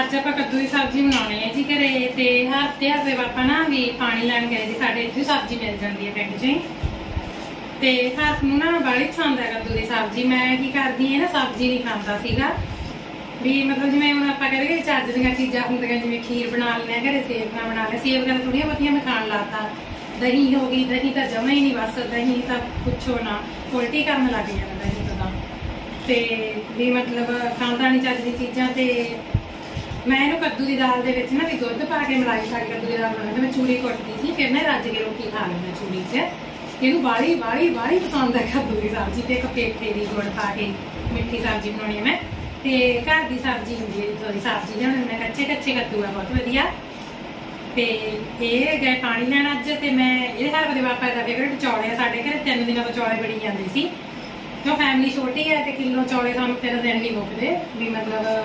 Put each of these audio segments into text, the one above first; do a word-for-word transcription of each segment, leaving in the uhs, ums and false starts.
ਅੱਜ ਆਪਾਂ ਕੱਦੂ ਦੀ ਸਬਜ਼ੀ ਬਣਾਉਣੀ ਹੈ ਜੀ ਘਰੇ। ਤੇ ਹਫਤੇ ਹਫਤੇ ਪਾਪਾ ਨਾ ਵੀ ਪਾਣੀ ਲੈਣ ਗਏ ਜੀ, ਸਾਡੇ ਇੱਥੇ ਸਬਜ਼ੀ ਮਿਲ ਜਾਂਦੀ ਹੈ ਪਿੰਡ 'ਚ ਹੀ। ਤੇ ਹੱਥ ਨੂੰ ਨਾ ਬੜੀ ਪਸੰਦ ਹੈ ਕੱਦੂ ਦੀ ਸਬਜ਼ੀ। ਮੈਂ ਕੀ ਕਰਦੀ ਹਾਂ ਨਾ, ਸਬਜ਼ੀ ਨਹੀਂ ਖਾਂਦਾ ਸੀਗਾ ਵੀ, ਮਤਲਬ ਜਿਵੇਂ ਹੁਣ ਆਪਾਂ ਕਹਿੰਦੇ ਕਿ ਚੱਜ ਦੀਆਂ ਚੀਜ਼ਾਂ ਹੁੰਦੀਆਂ, ਜਿਵੇਂ ਖੀਰ ਬਣਾ ਲੈਂਦੇ ਹਾਂ ਘਰੇ, ਸੇਵੀਆਂ ਬਣਾ ਲਿਆ, ਸੇਵੀਆਂ ਥੋੜ੍ਹੀਆਂ ਬਹੁਤੀਆਂ ਮੈਂ ਖਾਣ ਲਾਤਾ। ਦਹੀਂ ਹੋ ਗਈ, ਦਹੀਂ ਤਾਂ ਜਮਾ ਹੀ ਨਹੀਂ, ਬਸ ਦਹੀਂ ਤਾਂ ਪੁੱਛੋ ਨਾ, ਉਲਟੀ ਕਰਨ ਲੱਗ ਜਾਂਦਾ ਦਹੀਂ ਤੋਂ ਤਾਂ। ਤੇ ਵੀ ਮਤਲਬ ਖਾਂਦਾ ਨਹੀਂ ਚੱਜ ਦੀ ਚੀਜ਼ਾਂ। ਤੇ ਮੈਂ ਇਹਨੂੰ ਕੱਦੂ ਦੀ ਦਾਲ ਦੇ ਵਿੱਚ ਨਾ ਵੀ ਦੁੱਧ ਪਾ ਕੇ ਮਲਾਈ ਪਾ ਕੇ ਕੱਦੂ ਦੀ ਦਾਲ ਬਣਾਉਂਦੀ, ਮੈਂ ਚੂਰੀ ਕੁੱਟਦੀ ਸੀ, ਫਿਰ ਮੈਂ ਰੱਜ ਕੇ ਰੋਟੀ ਖਾ ਲੈਂਦਾ ਚੂਰੀ 'ਚ। ਇਹਨੂੰ ਬਾਹਲੀ ਬਾਹਲੀ ਬਾਹਲੀ ਪਸੰਦ ਹੈ ਕੱਦੂ ਦੀ ਸਬਜ਼ੀ। ਤੇ ਇੱਕ ਪੇਠੇ ਦੀ ਗੁੜ ਪਾ ਕੇ ਮਿੱਠੀ ਸਬਜ਼ੀ ਬਣਾਉਣੀ ਹੈ ਮੈਂ। ਤੇ ਘਰ ਦੀ ਸਬਜ਼ੀ ਹੁੰਦੀ ਹੈ ਜਿੱਥੋਂ ਦੀ ਸਬਜ਼ੀ ਲਿਆਉਣੀ, ਮੈਂ ਕੱਚੇ ਕੱਚੇ ਕੱਦੂ ਆ ਬਹੁਤ ਵਧੀਆ। ਤੇ ਇਹ ਗਏ ਪਾਣੀ ਲੈਣ ਅੱਜ, ਤੇ ਮੈਂ ਇਹਦੇ ਹਰ ਦੇ ਪਾਪਾ ਦਾ ਫੇਵਰਟ ਚੌਲੇ ਆ। ਸਾਡੇ ਘਰੇ ਤਿੰਨ ਦਿਨਾਂ ਤੋਂ ਚੌਲੇ ਬਣੀ ਜਾਂਦੇ ਸੀ, ਕਿਉਂ ਫੈਮਿਲੀ ਛੋਟੀ ਹੈ ਤੇ ਕਿਲੋ ਚੌਲੇ ਸਾਨੂੰ ਤਿੰਨ ਦਿਨ ਨਹੀਂ ਮੁੱਕਦੇ ਵੀ, ਮਤਲਬ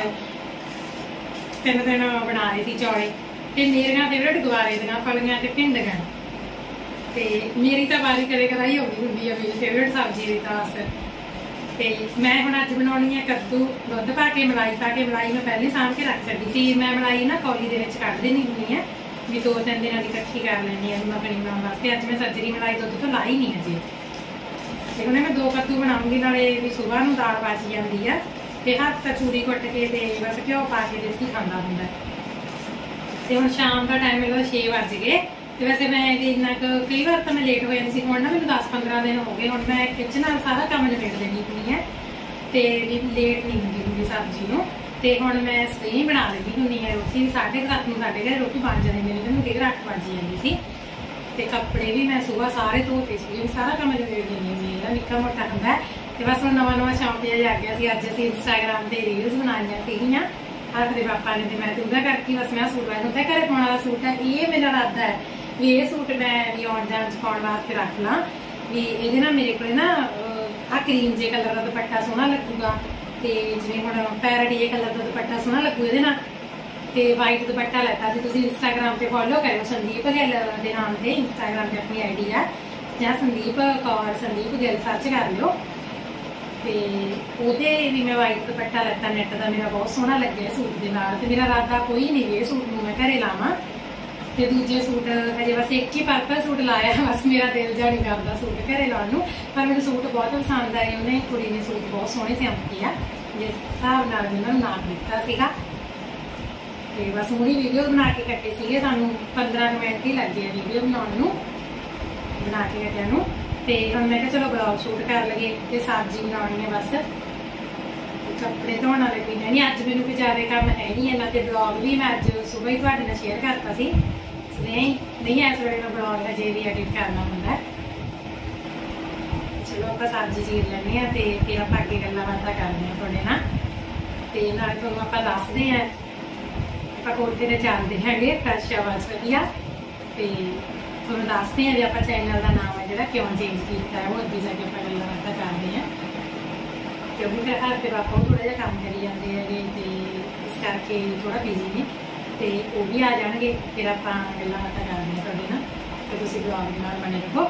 ਤਿੰਨ ਦਿਨ ਬਣਾ ਰਹੇ ਸੀ ਚੌਲੇ। ਤੇ ਮੇਰੀਆਂ ਫੇਵਰਟ ਗੁਆਰੇ ਦੀਆਂ ਫਲੀਆਂ ਤੇ ਭਿੰਡੀਆਂ। ਤੇ ਮੇਰੀ ਤਾਂ ਵਾਰੀ ਕਦੇ ਕਦਾਈ ਹੋ ਗਈ ਹੁੰਦੀ ਹੈ ਮੇਰੀ ਫੇਵਰਟ ਸਬਜ਼ੀ ਦੀ ਤਾਂ ਬਸ। ਤੇ ਮੈਂ ਹੁਣ ਅੱਜ ਬਣਾਉਣੀ ਹੈ ਕੱਦੂ, ਦੁੱਧ ਪਾ ਕੇ ਮਲਾਈ ਪਾ ਕੇ। ਮਲਾਈ ਮੈਂ ਪਹਿਲੇ ਸਾਂਭ ਕੇ ਰੱਖ ਛੱਡੀ ਸੀ। ਮੈਂ ਮਲਾਈ ਨਾ ਕੌਲੀ ਦੇ ਵਿੱਚ ਕੱਢ ਦੇਣੀ ਹੁੰਦੀ ਹੈ ਵੀ, ਦੋ ਤਿੰਨ ਦਿਨਾਂ ਦੀ ਇਕੱਠੀ ਕਰ ਲੈਂਦੀ ਹਾਂ ਮੱਖਣੀ ਬਣਾਉਣ ਵਾਸਤੇ। ਅੱਜ ਮੈਂ ਸੱਜਰੀ ਮਲਾਈ ਦੁੱਧ ਤੋਂ ਲਾਈ ਨਹੀਂ ਅਜੇ। ਤੇ ਉਹਨੇ ਮੈਂ ਦੋ ਕੱਦੂ ਬਣਾਉਂਗੀ, ਨਾਲੇ ਵੀ ਸੁਬਾਹ ਨੂੰ ਦਾਲ ਬਚ ਜਾਂਦੀ ਆ। ਤੇ ਹੱਥ ਤਾਂ ਚੂਰੀ ਕੁੱਟ ਕੇ ਤੇ ਬਸ ਘਿਓ ਪਾ ਕੇ ਦੇਸੀ ਖਾਂਦਾ ਹੁੰਦਾ। ਤੇ ਹੁਣ ਸ਼ਾਮ ਦਾ ਟਾਈਮ ਹੈਗਾ, ਛੇ ਵੱਜ ਗਏ। ਤੇ ਵੈਸੇ ਮੈਂ ਇੰਨਾ ਕੁ ਕਈ ਵਾਰ ਤਾਂ ਮੈਂ ਲੇਟ ਹੋ ਜਾਂਦੀ ਸੀ, ਹੁਣ ਨਾ ਮੈਨੂੰ ਦਸ ਪੰਦਰਾਂ ਦਿਨ ਹੋ ਗਏ। ਹੁਣ ਮੈਂ ਕਿਚਨ ਨਾਲ ਸਾਰਾ ਕੰਮ ਨਿਬੇੜ ਲੈਂਦੀ ਹੁੰਦੀ ਹੈ ਤੇ ਲੇਟ ਨਹੀਂ ਹੁੰਦੀ ਹੁੰਦੀ ਸਬਜ਼ੀ ਨੂੰ। ਤੇ ਹੁਣ ਮੈਂ ਸਵੇਰੇ ਬਣਾ ਲੈਂਦੀ ਹੁੰਦੀ ਹੈ ਰੋਟੀ। ਸਾਢੇ ਕੁ ਸੱਤ ਨੂੰ ਸਾਡੇ ਘਰੇ ਰੋਟੀ ਬਣ ਜਾਂਦੀ, ਮੇਰੇ ਮੈਨੂੰ ਕਈ ਵਾਰ ਅੱਠ ਵੱਜ ਜਾਂਦੀ ਸੀ। ਤੇ ਕੱਪੜੇ ਵੀ ਮੈਂ ਸੁਬਾਹ ਸਾਰੇ ਧੋਤੇ ਸੀ, ਸਾਰਾ ਕੰਮ ਨਿਬੇੜ ਲੈਂਦੀ ਹੁੰਦੀ ਹੈ। ਨਿੱਕਾ ਮੋਟਾ ਹੁੰਦਾ। ਤੇ ਬਸ ਹੁਣ ਨਵਾਂ ਨਵਾਂ ਸ਼ੌਂਕ ਜਿਹਾ ਜਾਗ ਗਿਆ ਸੀ। ਅੱਜ ਅਸੀਂ ਇੰਸਟਾਗ੍ਰਾਮ ਤੇ ਰੀਲਸ ਬਣਾਈਆਂ ਸੀਗੀਆਂ ਹਰ ਦੇ ਪਾਪਾ ਨੇ, ਤੇ ਮੈਂ ਤੇ ਉਹਦਾ ਕਰਕੇ ਬਸ ਮੈਂ ਸੂਟ ਪਾਇਆ ਹੁੰਦਾ। ਘਰੇ ਪਾਉਣ ਵਾਲਾ ਸੂਟ ਹੈ, ਇਹ ਮੇਰਾ ਇਰਾਦਾ ਹੈ ਵੀ ਇਹ ਸੂਟ ਮੈਂ ਵੀ ਆਉਣ ਜਾਣ 'ਚ ਪਾਉਣ ਵਾਸਤੇ ਰੱਖ ਲਾਂ। ਵੀ ਇਹਦੇ ਨਾਲ ਮੇਰੇ ਕੋਲ ਨਾ ਆਹ ਕਰੀਮ ਜੇ ਕਲਰ ਦਾ ਦੁਪੱਟਾ ਸੋਹਣਾ ਲੱਗੂਗਾ। ਤੇ ਜਿਵੇਂ ਹੁਣ ਪੈਰਟ ਜੇ ਕਲਰ ਦਾ ਦੁਪੱਟਾ ਸੋਹਣਾ ਲੱਗੂ ਇਹਦੇ ਨਾਲ। ਤੇ ਵਾਈਟ ਦੁਪੱਟਾ ਲੈਤਾ ਸੀ। ਤੁਸੀਂ ਇੰਸਟਾਗ੍ਰਾਮ ਤੇ ਫੋਲੋ ਕਰਿਓ ਸੰਦੀਪ ਗਿੱਲ ਦੇ ਨਾਮ ਤੇ, ਇੰਸਟਾਗ੍ਰਾਮ ਤੇ ਆਪਣੀ ਆਈਡੀ ਆ, ਜਾਂ ਸੰਦੀਪ ਕੌਰ ਸੰਦੀਪ ਗਿੱਲ ਸਰਚ ਕਰ ਲਿਓ। ਤੇ ਉਹਦੇ ਵੀ ਮੈਂ ਵਾਈਟ ਦੁਪੱਟਾ ਲੈਤਾ ਨੈਟ ਦਾ, ਮੇਰਾ ਬਹੁਤ ਸੋਹਣਾ ਲੱਗਿਆ ਸੂਟ ਦੇ ਨਾਲ। ਤੇ ਮੇਰਾ ਇਰਾਦਾ ਕੋਈ ਨਹੀਂ ਵੀ ਇਹ ਸੂਟ ਨੂੰ ਮੈਂ ਘਰੇ ਲਾਵਾਂ। ਤੇ ਦੂਜੇ ਸੂਟ ਹਜੇ ਬਸ ਇੱਕ ਹੀ ਪਰਪਲ ਸੂਟ ਲਾਇਆ, ਬਸ ਮੇਰਾ ਦਿਲ ਜਾ ਨਹੀਂ ਕਰਦਾ ਸੂਟ ਘਰੇ ਲਾਉਣ ਨੂੰ। ਪਰ ਮੈਨੂੰ ਸੂਟ ਬਹੁਤ ਪਸੰਦ ਆਏ, ਉਹਨੇ ਕੁੜੀ ਨੇ ਸੂਟ ਬਹੁਤ ਸੋਹਣੇ ਸਿਉਂਤੇ ਆ, ਜਿਸ ਹਿਸਾਬ ਨਾਲ ਉਹਨਾਂ ਨੂੰ ਨਾਪ ਦਿੱਤਾ ਸੀਗਾ। ਤੇ ਬਸ ਹੁਣੀ ਵੀਡੀਓ ਬਣਾ ਕੇ ਕੱਟੇ ਸੀਗੇ, ਸਾਨੂੰ ਪੰਦਰਾਂ ਮਿੰਟ ਹੀ ਲੱਗੇ ਵੀਡੀਓ ਬਣਾਉਣ ਨੂੰ, ਬਣਾ ਕੇ ਕੱਟਿਆ ਨੂੰ। ਤੇ ਹੁਣ ਮੈਂ ਕਿਹਾ ਚਲੋ ਬਲੌਗ ਸ਼ੂਟ ਕਰ ਲਈਏ ਤੇ ਸਬਜ਼ੀ ਬਣਾਉਣੀ ਹੈ ਬਸ। ਕੱਪੜੇ ਧੋਣ ਵਾਲੇ ਕੋਈ ਹੈ ਨਹੀਂ ਅੱਜ, ਮੈਨੂੰ ਕੋਈ ਜ਼ਿਆਦਾ ਕੰਮ ਹੈ ਨਹੀਂ ਇਹਨਾਂ ਤੇ। ਬਲੌਗ ਵੀ ਮੈਂ ਅੱਜ ਸੁਬਾਹ ਹੀ ਤੁਹਾਡੇ ਨਾਲ ਸ਼ੇਅਰ ਕਰਤਾ ਸੀ। ਨਹੀਂ ਨਹੀਂ ਇਸ ਵੇਲੇ ਨੂੰ ਬਲੌਗ ਹਜੇ ਵੀ ਐਡਿਟ ਕਰਨਾ ਹੁੰਦਾ। ਚਲੋ ਆਪਾਂ ਸਬਜ਼ੀ ਚੀਰ ਲੈਂਦੇ ਹਾਂ ਤੇ ਫਿਰ ਆਪਾਂ ਅੱਗੇ ਗੱਲਾਂ ਬਾਤਾਂ ਕਰਦੇ ਹਾਂ ਤੁਹਾਡੇ ਨਾਲ। ਤੇ ਨਾਲੇ ਤੁਹਾਨੂੰ ਆਪਾਂ ਦੱਸਦੇ ਹਾਂ ਆਪਾਂ ਕੋਠੇ ਤੇ ਚੱਲਦੇ ਹੈਗੇ ਫਰੈਸ਼ ਆਵਾਜ਼ ਵਧੀਆ। ਤੇ ਤੁਹਾਨੂੰ ਦੱਸਦੇ ਹਾਂ ਵੀ ਆਪਾਂ ਚੈਨਲ ਦਾ ਨਾਮ ਹੈ ਜਿਹੜਾ ਕਿਉਂ ਚੇਂਜ ਕੀਤਾ ਹੈ, ਉਹ ਅੱਗੇ ਜਾ ਕੇ ਆਪਾਂ ਗੱਲਾਂ ਬਾਤਾਂ ਕਰਦੇ ਹਾਂ। ਕਿਉਂਕਿ ਫਿਰ ਹਰ ਤੇ ਪਾਪਾ ਥੋੜਾ ਜਿਹਾ ਕੰਮ ਕਰੀ ਜਾਂਦੇ ਹੈਗੇ, ਤੇ ਇਸ ਕਰਕੇ ਥੋੜਾ ਬਿਜ਼ੀ ਨੇ। ਤੇ ਉਹ ਵੀ ਆ ਜਾਣਗੇ, ਫਿਰ ਆਪਾਂ ਗੱਲਾਂ ਬਾਤਾਂ ਕਰਦੇ ਹਾਂ ਤੁਹਾਡੇ ਨਾਲ। ਤੇ ਤੁਸੀਂ ਬਲੌਗ ਦੇ ਨਾਲ ਬਣੇ ਰਹੋ।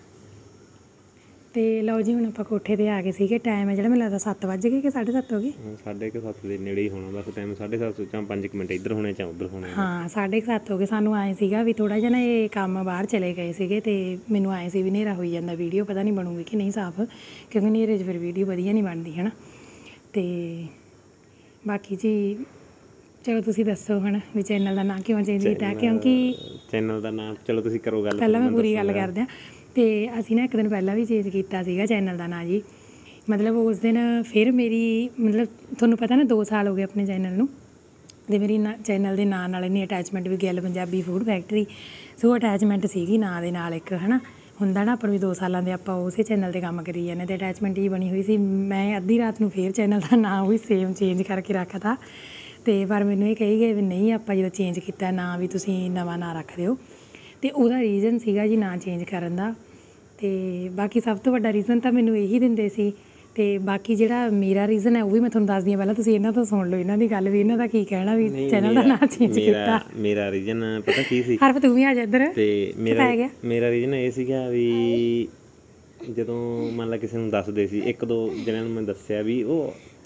ਤੇ ਲਓ ਜੀ, ਹੁਣ ਆਪਾਂ ਕੋਠੇ ਤੇ ਆ ਗਏ ਸੀਗੇ। ਟਾਈਮ ਹੈ ਜਿਹੜਾ ਮੈਨੂੰ ਲੱਗਦਾ ਸੱਤ ਵੱਜ ਗਏ ਕਿ ਸਾਢੇ ਸੱਤ ਹੋ ਗਏ। ਸਾਢੇ ਕੁ ਸੱਤ ਦੇ ਨੇੜੇ ਹੀ ਹੋਣਾ ਬਸ ਟਾਈਮ। ਸਾਢੇ ਸੱਤ ਚਾਹ ਪੰਜ ਕੁ ਮਿੰਟ ਇੱਧਰ ਹੋਣੇ ਚਾਹ ਉੱਧਰ ਹੋਣੇ। ਹਾਂ ਸਾਢੇ ਕੁ ਸੱਤ ਹੋ ਗਏ। ਸਾਨੂੰ ਆਏ ਸੀਗਾ ਵੀ ਥੋੜਾ ਜਿਹਾ ਨਾ ਇਹ ਕੰਮ ਬਾਹਰ ਚਲੇ ਗਏ ਸੀਗੇ, ਤੇ ਮੈਨੂੰ ਆਏ ਸੀ ਵੀ ਹਨੇਰਾ ਹੋਈ ਜਾਂਦਾ, ਵੀਡੀਓ ਪਤਾ ਨਹੀਂ ਬਣੂਗੀ ਕਿ ਨਹੀਂ ਸਾਫ਼, ਕਿਉਂਕਿ ਹਨੇਰੇ 'ਚ ਫਿਰ ਵੀਡੀਓ ਵਧੀਆ ਨਹੀਂ ਬਣਦੀ ਹੈ ਨਾ। ਤੇ ਬਾਕੀ ਜੀ ਚਲੋ ਤੁਸੀਂ ਦੱਸੋ ਹੁਣ ਵੀ ਚੈਨਲ ਦਾ ਨਾਂ ਕਿਉਂ ਚੇਂਜ ਕੀਤਾ। ਕਿਉਂਕਿ ਚੈਨਲ ਦਾ ਨਾਂ ਚਲੋ ਤੁਸੀਂ ਕਰੋ ਗੱਲ, ਪਹਿਲਾਂ ਮੈਂ ਪੂਰੀ ਗੱਲ ਕਰਦੇ ਹਾਂ। ਤੇ ਅਸੀਂ ਨਾ ਇੱਕ ਦਿਨ ਪਹਿਲਾਂ ਵੀ ਚੇਂਜ ਕੀਤਾ ਸੀਗਾ ਚੈਨਲ ਦਾ ਨਾਂ ਜੀ। ਮਤਲਬ ਉਸ ਦਿਨ ਫਿਰ ਮੇਰੀ ਮਤਲਬ ਤੁਹਾਨੂੰ ਪਤਾ ਨਾ ਦੋ ਸਾਲ ਹੋ ਗਏ ਆਪਣੇ ਚੈਨਲ ਨੂੰ, ਅਤੇ ਮੇਰੀ ਨਾ ਚੈਨਲ ਦੇ ਨਾਂ ਨਾਲ ਇੰਨੀ ਅਟੈਚਮੈਂਟ ਵੀ Gill Punjabi food factory, so attachment ਸੀਗੀ ਨਾਂ ਦੇ ਨਾਲ ਇੱਕ ਹੈ ਨਾ। ਹੁੰਦਾ ਨਾ ਆਪਾਂ ਵੀ ਦੋ ਸਾਲਾਂ ਦੇ ਆਪਾਂ ਉਸੇ ਚੈਨਲ 'ਤੇ ਕੰਮ ਕਰੀ ਜਾਂਦੇ, ਅਤੇ ਅਟੈਚਮੈਂਟ ਹੀ ਬਣੀ ਹੋਈ ਸੀ। ਮੈਂ ਅੱਧੀ ਰਾਤ ਨੂੰ ਫਿਰ ਚੈਨਲ ਦਾ ਨਾਂ ਉਹੀ ਸੇਮ ਚੇਂਜ ਕਰਕੇ ਰੱਖਤਾ। ਅਤੇ ਪਰ ਮੈਨੂੰ ਇਹ ਕਹੀ ਗਏ ਵੀ ਨਹੀਂ ਆਪਾਂ ਜਦੋਂ ਚੇਂਜ ਕੀਤਾ ਨਾਂ ਵੀ ਤੁਸੀਂ ਨਵਾਂ ਨਾਂ ਰੱਖ ਦਿਓ। ਅਤੇ ਉਹਦਾ ਰੀਜ਼ਨ ਸੀਗਾ ਜੀ ਨਾਂ ਚੇਂਜ ਕਰਨ ਦਾ। ਅਤੇ ਬਾਕੀ ਸਭ ਤੋਂ ਵੱਡਾ ਰੀਜ਼ਨ ਤਾਂ ਮੈਨੂੰ ਇਹੀ ਦਿੰਦੇ ਸੀ। ਅਤੇ ਬਾਕੀ ਜਿਹੜਾ ਮੇਰਾ ਰੀਜ਼ਨ ਹੈ ਉਹ ਵੀ ਮੈਂ ਤੁਹਾਨੂੰ ਦੱਸਦੀ ਹਾਂ। ਪਹਿਲਾਂ ਤੁਸੀਂ ਇਹਨਾਂ ਤੋਂ ਸੁਣ ਲਓ ਇਹਨਾਂ ਦੀ ਗੱਲ ਵੀ ਇਹਨਾਂ ਦਾ ਕੀ ਕਹਿਣਾ ਵੀ ਚੈਨਲ ਦਾ ਨਾਂ ਚੇਂਜ ਕੀਤਾ। ਮੇਰਾ ਰੀਜ਼ਨ ਪਤਾ ਕੀ ਸੀ? ਹਰਫ ਤੂੰ ਵੀ ਆ ਜਾ ਇੱਧਰ। ਅਤੇ ਮੇਰਾ ਮੇਰਾ ਰੀਜ਼ਨ ਇਹ ਸੀਗਾ ਵੀ ਜਦੋਂ ਮੰਨ ਲਾ ਕਿਸੇ ਨੂੰ ਦੱਸਦੇ ਸੀ, ਇੱਕ ਦੋ ਜਣਿਆਂ ਨੂੰ ਮੈਂ ਦੱਸਿਆ ਵੀ ਉਹ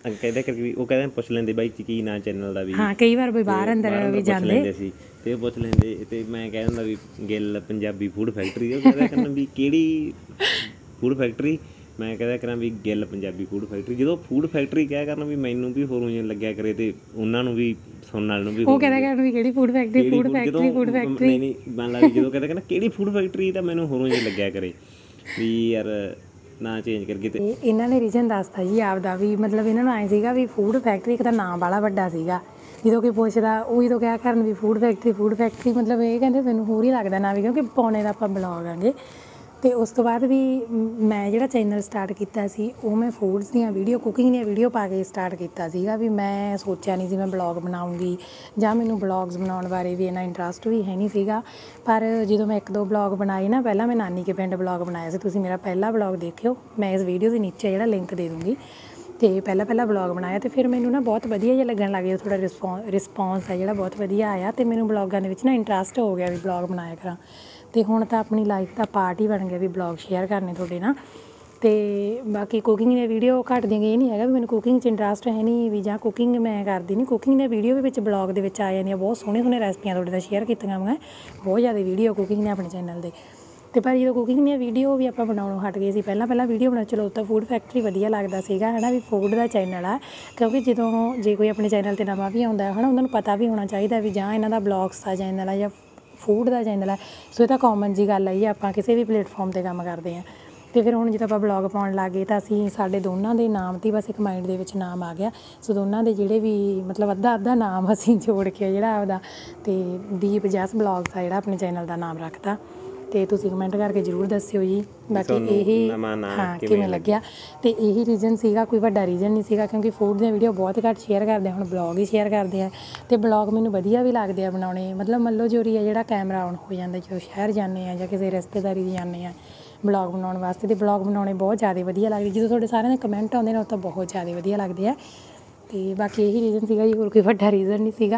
ਕਹਿੰਦੇ ਕਿ ਵੀ ਉਹ ਕਹਿੰਦੇ ਪੁੱਛ ਲੈਂਦੇ ਬਾਈ ਕੀ ਨਾਂ ਚੈਨਲ ਦਾ ਵੀ। ਹਾਂ ਕਈ ਵਾਰ ਵੀ ਬਾਹਰ ਅੰਦਰ ਵੀ ਜਾਂਦੇ ਸੀ ਤੇ ਉਹ ਪੁੱਛ ਲੈਂਦੇ ਤੇ ਮੈਂ ਕਹਿ ਦਿੰਦਾ ਵੀ ਗਿੱਲ ਪੰਜਾਬੀ ਫੂਡ ਫੈਕਟਰੀ। ਉਹ ਕਹਿੰਦਾ ਕਰਨਾ ਵੀ ਕਿਹੜੀ ਫੂਡ ਫੈਕਟਰੀ? ਮੈਂ ਕਹਿੰਦਾ ਕਰਾਂ ਵੀ ਗਿੱਲ ਪੰਜਾਬੀ ਫੂਡ ਫੈਕਟਰੀ। ਜਦੋਂ ਫੂਡ ਫੈਕਟਰੀ ਕਹਿ ਕਰਨ ਵੀ ਮੈਨੂੰ ਵੀ ਹੋਰੋਂ ਜਿਹਾ ਲੱਗਿਆ ਕਰੇ ਤੇ ਉਹਨਾਂ ਨੂੰ ਵੀ ਸੁਣਨ ਵਾਲੇ ਨੂੰ ਵੀ ਉਹ ਕਹਿੰਦਾ ਕਰਨ ਵੀ ਕਿਹੜੀ food factory food factory food factory ਨਹੀਂ ਨਹੀਂ ਮੰਨ ਲਾ ਵੀ ਜਦੋਂ ਕਹਿੰਦਾ ਕਹਿੰਦਾ ਕਿਹੜੀ ਫੂਡ ਫੈਕਟਰੀ ਤਾਂ ਮੈਨੂੰ ਹੋਰੋਂ ਜਿਹਾ ਲੱਗਿਆ ਕਰੇ ਵੀ ਯਾਰ ਨਾਂ ਚੇਂਜ ਕਰਕੇ। ਤੇ ਇਹਨਾਂ ਨੇ ਰੀਜਨ ਦੱਸਤਾ ਜੀ ਆਪਦਾ ਵੀ ਮਤਲਬ ਇਹਨਾਂ ਨੂੰ ਆਏ ਸੀਗਾ ਵੀ ਫੂਡ ਫੈਕਟਰੀ ਇੱਕ ਤਾਂ ਨਾਂ ਵਾਲਾ ਵੱਡਾ ਸੀਗਾ। ਜਦੋਂ ਕੋਈ ਪੁੱਛਦਾ ਉਹ ਜਦੋਂ ਕਿਹਾ ਕਰਨ ਵੀ ਫੂਡ ਫੈਕਟਰੀ ਫੂਡ ਫੈਕਟਰੀ ਮਤਲਬ ਇਹ ਕਹਿੰਦੇ ਮੈਨੂੰ ਹੋਰ ਹੀ ਲੱਗਦਾ ਨਾ ਵੀ ਕਿਉਂਕਿ ਪਾਉਣੇ ਦਾ ਆਪਾਂ ਬਲੌਗ ਆਂਗੇ। ਅਤੇ ਉਸ ਤੋਂ ਬਾਅਦ ਵੀ ਮੈਂ ਜਿਹੜਾ ਚੈਨਲ ਸਟਾਰਟ ਕੀਤਾ ਸੀ ਉਹ ਮੈਂ ਫੂਡਸ ਦੀਆਂ ਵੀਡੀਓ ਕੁਕਿੰਗ ਦੀਆਂ ਵੀਡੀਓ ਪਾ ਕੇ ਸਟਾਰਟ ਕੀਤਾ ਸੀਗਾ ਵੀ ਮੈਂ ਸੋਚਿਆ ਨਹੀਂ ਸੀ ਮੈਂ ਬਲੌਗ ਬਣਾਉਂਗੀ ਜਾਂ ਮੈਨੂੰ ਬਲੌਗਸ ਬਣਾਉਣ ਬਾਰੇ ਵੀ ਇੰਨਾ ਇੰਟਰਸਟ ਵੀ ਹੈ ਨਹੀਂ ਸੀਗਾ। ਪਰ ਜਦੋਂ ਮੈਂ ਇੱਕ ਦੋ ਬਲੌਗ ਬਣਾਏ ਨਾ ਪਹਿਲਾਂ ਮੈਂ ਨਾਨੀ ਕੇ ਪਿੰਡ ਬਲੌਗ ਬਣਾਇਆ ਸੀ। ਤੁਸੀਂ ਮੇਰਾ ਪਹਿਲਾ ਬਲੌਗ ਦੇਖਿਓ, ਮੈਂ ਇਸ ਵੀਡੀਓ ਦੇ ਨੀਚੇ ਜਿਹੜਾ ਲਿੰਕ ਦੇ ਦੂੰਗੀ। ਅਤੇ ਪਹਿਲਾਂ ਪਹਿਲਾਂ ਬਲੌਗ ਬਣਾਇਆ ਅਤੇ ਫਿਰ ਮੈਨੂੰ ਨਾ ਬਹੁਤ ਵਧੀਆ ਜਿਹਾ ਲੱਗਣ ਲੱਗ ਗਿਆ। ਥੋੜ੍ਹਾ ਰਿਸਪੌਂ ਰਿਸਪੌਂਸ ਹੈ ਜਿਹੜਾ ਬਹੁਤ ਵਧੀਆ ਆਇਆ ਅਤੇ ਮੈਨੂੰ ਬਲੌਗਾਂ ਦੇ ਵਿੱਚ ਨਾ ਇੰਟਰਸਟ ਹੋ ਗਿਆ ਵੀ ਬਲੌਗ ਬਣਾਇਆ ਕਰਾਂ। ਅਤੇ ਹੁਣ ਤਾਂ ਆਪਣੀ ਲਾਈਫ ਦਾ ਪਾਰਟ ਹੀ ਬਣ ਗਿਆ ਵੀ ਬਲੌਗ ਸ਼ੇਅਰ ਕਰਨੇ ਤੁਹਾਡੇ ਨਾਲ। ਅਤੇ ਬਾਕੀ ਕੁਕਿੰਗ ਦੀਆਂ ਵੀਡੀਓ ਘੱਟ ਦੀਆਂ ਇਹ ਨਹੀਂ ਹੈਗਾ ਵੀ ਮੈਨੂੰ ਕੁਕਿੰਗ 'ਚ ਇੰਟਰਸਟ ਹੈ ਨਹੀਂ ਵੀ ਜਾਂ ਕੁਕਿੰਗ ਮੈਂ ਕਰਦੀ ਨਹੀਂ। ਕੁਕਿੰਗ ਦੀਆਂ ਵੀਡੀਓ ਵੀ ਵਿੱਚ ਬਲੌਗ ਦੇ ਵਿੱਚ ਆ ਜਾਂਦੀਆਂ, ਬਹੁਤ ਸੋਹਣੇ ਸੋਹਣੇ ਰੈਸਪੀਆਂ ਤੁਹਾਡੇ ਨਾਲ ਸ਼ੇਅਰ ਕੀਤੀਆਂ ਮੈਂ ਬਹੁਤ ਜ਼ਿਆਦਾ ਵੀਡੀਓ ਕੁਕਿੰਗ ਨੇ ਆਪਣੇ ਚੈਨਲ 'ਤੇ। ਅਤੇ ਪਰ ਜਦੋਂ ਕੁਕਿੰਗ ਦੀਆਂ ਵੀਡੀਓ ਵੀ ਆਪਾਂ ਬਣਾਉਣੋਂ ਹਟ ਗਏ ਸੀ ਪਹਿਲਾਂ ਪਹਿਲਾਂ ਵੀਡੀਓ ਬਣਾ ਚਲੋ ਤਾਂ ਫੂਡ ਫੈਕਟਰੀ ਵਧੀਆ ਲੱਗਦਾ ਸੀਗਾ ਹੈ ਨਾ ਵੀ ਫੂਡ ਦਾ ਚੈਨਲ ਆ। ਕਿਉਂਕਿ ਜਦੋਂ ਜੇ ਕੋਈ ਆਪਣੇ ਚੈਨਲ 'ਤੇ ਨਵਾਂ ਵੀ ਆਉਂਦਾ ਹੈ ਨਾ ਉਹਨਾਂ ਨੂੰ ਪਤਾ ਵੀ ਹੋਣਾ ਚਾਹੀਦਾ ਵੀ ਜਾਂ ਇਹਨਾਂ ਦਾ ਬਲੌਗਸ ਦਾ ਚੈਨਲ ਆ ਜਾਂ ਫੂਡ ਦਾ ਚੈਨਲ ਹੈ। ਸੋ ਇਹ ਤਾਂ ਕੋਮਨ ਜੀ ਗੱਲ ਹੈ ਜੀ, ਆਪਾਂ ਕਿਸੇ ਵੀ ਪਲੇਟਫਾਰਮ 'ਤੇ ਕੰਮ ਕਰਦੇ ਹਾਂ। ਅਤੇ ਫਿਰ ਹੁਣ ਜਦੋਂ ਆਪਾਂ ਬਲੌਗ ਪਾਉਣ ਲੱਗ ਗਏ ਤਾਂ ਅਸੀਂ ਸਾਡੇ ਦੋਨਾਂ ਦੇ ਨਾਮ 'ਤੇ ਬਸ ਇੱਕ ਮਾਈਂਡ ਦੇ ਵਿੱਚ ਨਾਮ ਆ ਗਿਆ। ਸੋ ਦੋਨਾਂ ਦੇ ਜਿਹੜੇ ਵੀ ਮਤਲਬ ਅੱਧਾ ਅੱਧਾ ਨਾਮ ਅਸੀਂ ਜੋੜ ਕੇ ਜਿਹੜਾ ਆਪਦਾ ਅਤੇ ਦੀਪ ਜਸ ਬਲੌਗਸ ਆ ਜਿਹੜਾ ਆਪਣੇ ਚੈਨਲ ਦਾ ਨਾਮ ਰੱਖਤਾ। ਅਤੇ ਤੁਸੀਂ ਕਮੈਂਟ ਕਰਕੇ ਜ਼ਰੂਰ ਦੱਸਿਓ ਜੀ ਬਾਕੀ ਇਹ ਹਾਂ ਕਿਵੇਂ ਲੱਗਿਆ। ਅਤੇ ਇਹੀ ਰੀਜ਼ਨ ਸੀਗਾ, ਕੋਈ ਵੱਡਾ ਰੀਜ਼ਨ ਨਹੀਂ ਸੀਗਾ ਕਿਉਂਕਿ ਫੂਡ ਦੀਆਂ ਵੀਡੀਓ ਬਹੁਤ ਘੱਟ ਸ਼ੇਅਰ ਕਰਦੇ ਹਾਂ, ਹੁਣ ਬਲੌਗ ਹੀ ਸ਼ੇਅਰ ਕਰਦੇ ਆ। ਅਤੇ ਬਲੌਗ ਮੈਨੂੰ ਵਧੀਆ ਵੀ ਲੱਗਦੇ ਆ ਬਣਾਉਣੇ। ਮਤਲਬ ਮੱਲੋ ਜੋਰੀ ਆ ਜਿਹੜਾ ਕੈਮਰਾ ਆਨ ਹੋ ਜਾਂਦਾ ਜਦੋਂ ਸ਼ਹਿਰ ਜਾਂਦੇ ਹਾਂ ਜਾਂ ਕਿਸੇ ਰਿਸ਼ਤੇਦਾਰੀ 'ਚ ਜਾਂਦੇ ਹਾਂ ਬਲੌਗ ਬਣਾਉਣ ਵਾਸਤੇ। ਅਤੇ ਬਲੌਗ ਬਣਾਉਣੇ ਬਹੁਤ ਜ਼ਿਆਦਾ ਵਧੀਆ ਲੱਗਦੇ ਜਦੋਂ ਤੁਹਾਡੇ ਸਾਰਿਆਂ ਦੇ ਕਮੈਂਟ ਆਉਂਦੇ ਨੇ ਉਹ ਤਾਂ ਬਹੁਤ ਜ਼ਿਆਦਾ ਵਧੀਆ ਲੱਗਦੇ ਆ। ਅਤੇ ਬਾਕੀ ਇਹੀ ਰੀਜ਼ਨ ਸੀਗਾ ਜੀ, ਹੋਰ ਕੋਈ ਵੱਡਾ ਰੀਜ਼ਨ ਨਹੀਂ ਸੀਗਾ।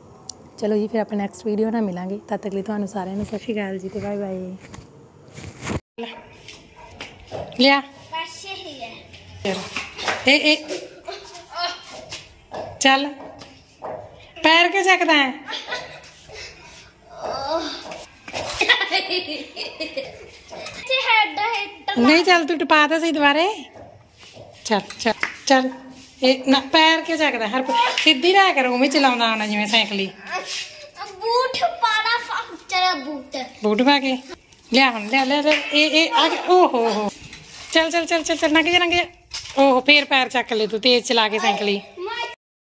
ਚਲੋ ਜੀ ਫਿਰ ਆਪਾਂ ਨੈਕਸਟ ਵੀਡੀਓ ਨਾਲ ਮਿਲਾਂਗੇ। ਤਦ ਤੱਕ ਲਈ ਤੁਹਾਨੂੰ ਸਾਰਿਆਂ ਨੂੰ ਸਤਿ ਸ਼੍ਰੀ ਅਕਾਲ ਜੀ ਅਤੇ ਬਾਏ ਬਾਏ। ਲਿਆ ਇਹ ਇਹ ਚੱਲ ਪੈਰ ਕੇ ਚੱਕਦਾ ਹੈ ਨਹੀਂ ਚੱਲ ਤੂੰ ਟਪਾ ਤਾਂ ਸਹੀ ਦੁਬਾਰੇ। ਚੱਲ ਚੱਲ ਚੱਲ ਇਹ ਨਾ ਪੈਰ ਕਿਉਂ ਚੱਕਦਾ ਹਰ ਸਿੱਧੀ ਰਹਿ ਕਰ ਉਵੇਂ ਚਲਾਉਂਦਾ ਹੋਣਾ ਜਿਵੇਂ ਸਾਈਕਲੀ। ਬੂਟ ਪਾੜਾ ਤੇਰਾ ਬੂਟ ਬੂਟ ਪਾ ਕੇ ਲਿਆ ਹੁਣ ਲਿਆ ਲਿਆ ਇਹ ਇਹ ਆ ਓ ਹੋ ਹੋ ਚੱਲ ਚੱਲ ਚੱਲ ਚੱਲ ਲੰਘ ਜਾ ਲੰਘ ਜਾ। ਓਹੋ ਫੇਰ ਪੈਰ ਚੱਕ ਲੈ ਤੂੰ ਤੇਜ਼ ਚਲਾ ਕੇ ਸਾਈਕਲੀ।